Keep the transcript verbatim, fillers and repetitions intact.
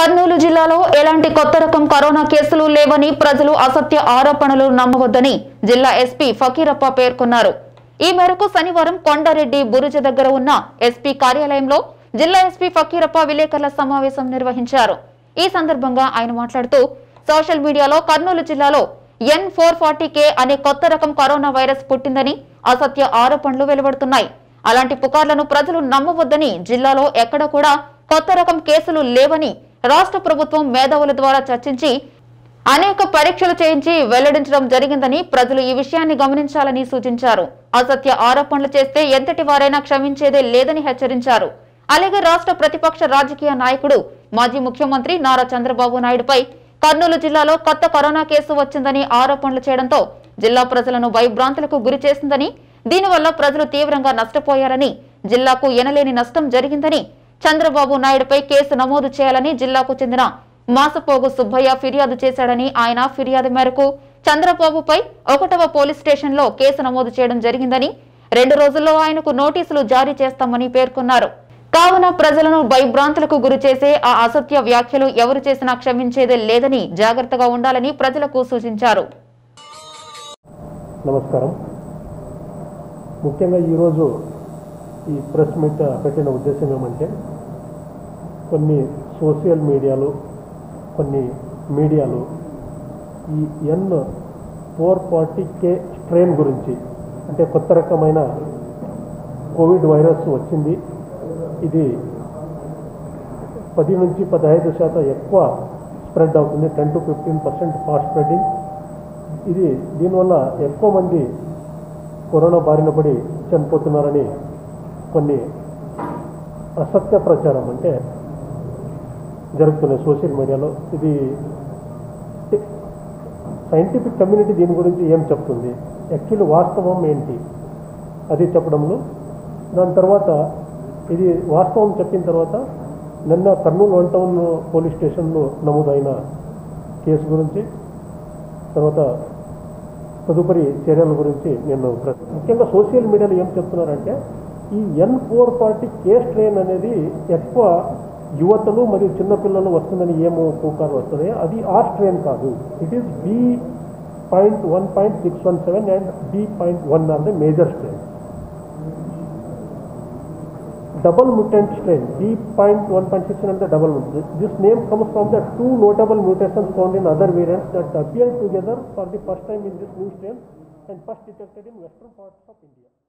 కర్నూలు జిల్లాలో ఎలాంటి కొత్త రకం కరోనా కేసులు లేవని ప్రజలు అసత్య ఆరోపణలు నమ్మవద్దని జిల్లా ఎస్పీ ఫకీరప్ప పేర్కొన్నారు. ఈ మేరకు శనివారం కొండారెడ్డి బురుజ దగ్గర ఉన్న ఎస్పీ కార్యాలయంలో జిల్లా ఎస్పీ ఫకీరప్ప విలేకరుల సమావేశం నిర్వహించారు. ఈ సందర్భంగా ఆయన మాట్లాడుతూ సోషల్ మీడియాలో కర్నూలు జిల్లాలో ఎన్ ఫోర్ ఫార్టీ కే అనే కొత్త రకం కరోనా వైరస్ పుట్టిందని అసత్య ఆరోపణలు వెలువడుతున్నాయి. అలాంటి పుకార్లను ప్రజలు నమ్మవద్దని, జిల్లాలో ఎక్కడ కూడా కొత్త రకం కేసులు లేవని రాష్ట్ర ప్రభుత్వం మేధావుల ద్వారా చర్చించి అనేక పరీక్షలు చేయించి వెల్లడించడం జరిగిందని ప్రజలు ఈ విషయాన్ని గమనించాలని సూచించారు. అసత్య ఆరోపణలు చేస్తే ఎంతటి వారైనా క్షమించేదే లేదని హెచ్చరించారు. అలాగే రాష్ట్ర ప్రతిపక్ష రాజకీయ నాయకుడు మాజీ ముఖ్యమంత్రి నారా చంద్రబాబు నాయుడుపై కర్నూలు జిల్లాలో కొత్త కరోనా కేసు వచ్చిందని ఆరోపణలు చేయడంతో జిల్లా ప్రజలను భయభ్రాంతులకు గురి చేసిందని, దీనివల్ల ప్రజలు తీవ్రంగా నష్టపోయారని, జిల్లాకు ఎనలేని నష్టం జరిగిందని, చంద్రబాబు నాయుడుపై కేసు నమోదు చేయాలని జిల్లాకు చెందిన మాసపోగు సుబ్బయ్య ఫిర్యాదు చేశాడని, ఆయన ఫిర్యాదు మేరకు చంద్రబాబుపై ఒకటవ పోలీస్ స్టేషన్ లో కేసు నమోదు చేయడం జరిగిందని, రెండు రోజుల్లో ఆయనకు నోటీసులు జారీ చేస్తామని పేర్కొన్నారు. కావున ప్రజలను భయభ్రాంతులకు గురి చేసే ఆ అసత్య వ్యాఖ్యలు ఎవరు చేసినా క్షమించేదే లేదని జాగ్రత్తగా ఉండాలని ప్రజలకు సూచించారు. నమస్కారం. ముఖ్యంగా ఈరోజు ఈ ప్రెస్ మీట్ పెట్టిన ఉద్దేశం ఏమంటే, కొన్ని సోషల్ మీడియాలు, కొన్ని మీడియాలు ఈ N four forty K strain గురించి, అంటే కొత్త రకమైన కోవిడ్ వైరస్ వచ్చింది, ఇది పది నుంచి పదహైదు శాతం ఎక్కువ స్ప్రెడ్ అవుతుంది, ten to fifteen percent fast spreading. ఇది దీనివల్ల ఎక్కువ మంది కరోనా బారిన పడి చనిపోతున్నారని కొన్ని అసత్య ప్రచారం అంటే జరుగుతున్నాయి సోషల్ మీడియాలో. ఇది సైంటిఫిక్ కమ్యూనిటీ దీని గురించి ఏం చెప్తుంది, యాక్చువల్లీ వాస్తవం ఏంటి అది చెప్పడంలో, దాని తర్వాత ఇది వాస్తవం చెప్పిన తర్వాత నిన్న కర్నూలు వన్ టౌన్ పోలీస్ స్టేషన్లో నమోదైన కేసు గురించి, తర్వాత తదుపరి చర్యల గురించి నేను ముఖ్యంగా సోషల్ మీడియాలో ఏం చెప్తున్నారంటే, ఈ N four forty K strain అనేది ఎక్కువ యువతలు మరియు చిన్నపిల్లలు వస్తుందని ఏమో పుకారు వస్తున్నాయి. అది ఆ స్ట్రెయిన్ కాదు. It is B point one point six one seven and B point one are the major strain. Double mutant strain B point one point six and the double mutant. This name comes from the two notable mutations found in other variants that appeared together for the first time in this new strain and first detected in western parts of India.